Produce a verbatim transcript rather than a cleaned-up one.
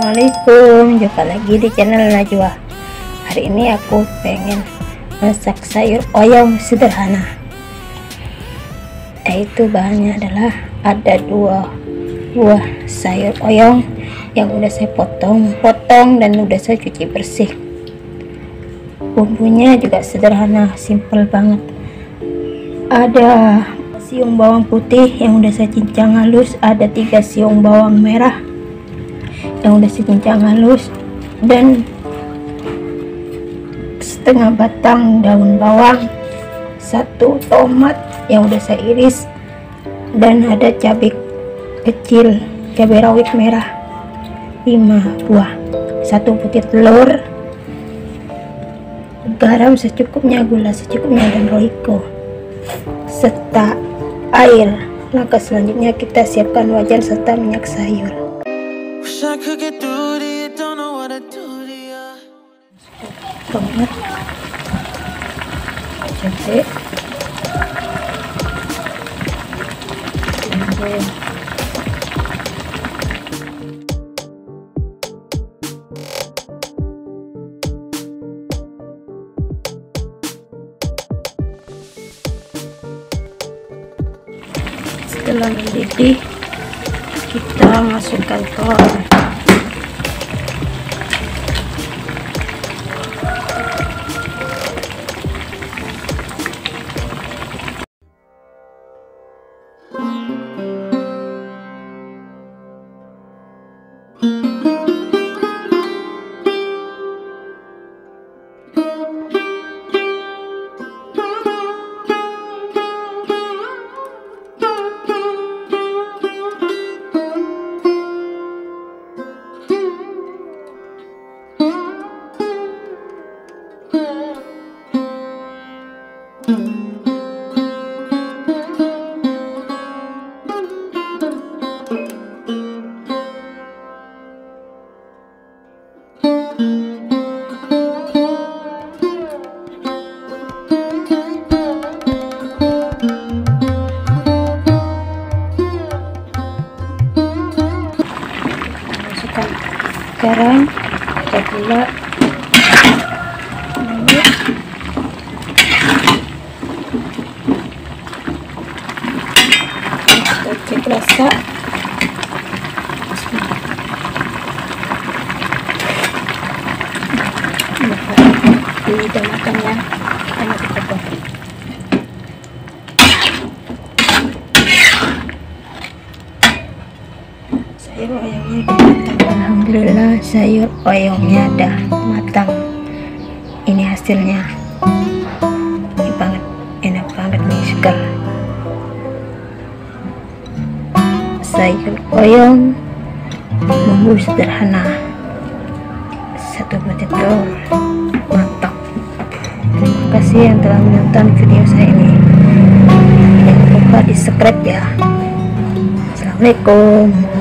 Assalamualaikum, jumpa lagi di channel Najwa. Hari ini aku pengen masak sayur oyong sederhana. Yaitu bahannya adalah ada dua buah sayur oyong yang udah saya potong-potong dan udah saya cuci bersih. Bumbunya juga sederhana, simple banget. Ada siung bawang putih yang udah saya cincang halus, ada tiga siung bawang merah yang udah saya cincang halus, dan setengah batang daun bawang, satu tomat yang udah saya iris, dan ada cabai kecil, cabai rawit merah lima buah, satu butir telur, garam secukupnya, gula secukupnya, dan roiko serta air. Langkah selanjutnya kita siapkan wajan serta minyak sayur. Tomat, cabai, dan setelah mendidih kita masukkan telur. Masukkan garam, gula, cek rasa. Ini udah makannya, enak kita. Sayur oyongnya udah matang. Alhamdulillah sayur oyongnya udah matang. Ini hasilnya. Ini banget, enak banget nih, segar. Sayur oyong bumbu sederhana, satu butir telur, mantap. Terima kasih yang telah menonton video saya ini. Jangan lupa di subscribe ya. Assalamualaikum.